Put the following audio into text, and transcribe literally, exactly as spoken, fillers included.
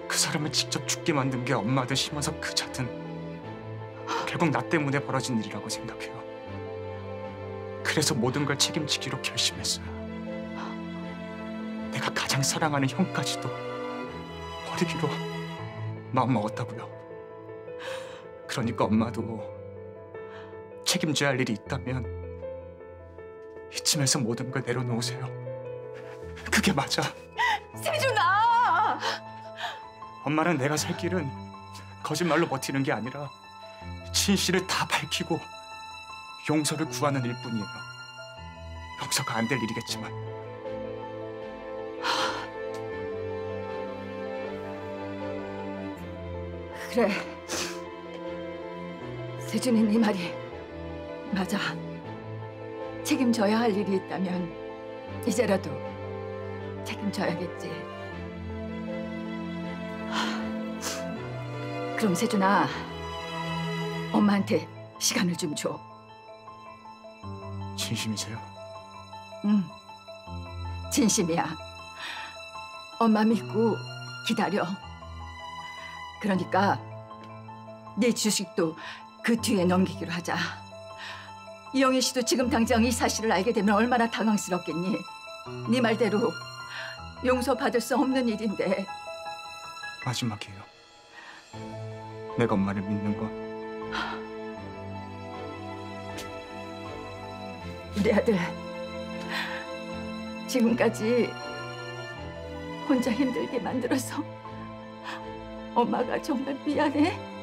그 사람을 직접 죽게 만든 게 엄마든 심어서 그자든 결국 나 때문에 벌어진 일이라고 생각해요. 그래서 모든 걸 책임지기로 결심했어요. 내가 가장 사랑하는 형까지도 버리기로 마음먹었다고요. 그러니까 엄마도 책임져야 할 일이 있다면 이쯤에서 모든 걸 내려놓으세요. 그게 맞아. 세준아! 엄마는 내가 살 길은 거짓말로 버티는 게 아니라 진실을 다 밝히고 용서를 구하는 일뿐이에요. 용서가 안 될 일이겠지만. 그래. 세준이 네 말이 맞아. 책임져야 할 일이 있다면 이제라도 책임져야겠지. 그럼 세준아, 엄마한테 시간을 좀 줘. 진심이세요? 응, 진심이야. 엄마 믿고 기다려. 그러니까 네 주식도 그 뒤에 넘기기로 하자. 이영희 씨도 지금 당장 이 사실을 알게 되면 얼마나 당황스럽겠니? 네 말대로 용서받을 수 없는 일인데. 마지막이에요. 내가 엄마를 믿는 건. 우리 아들 지금까지 혼자 힘들게 만들어서 엄마가 정말 미안해.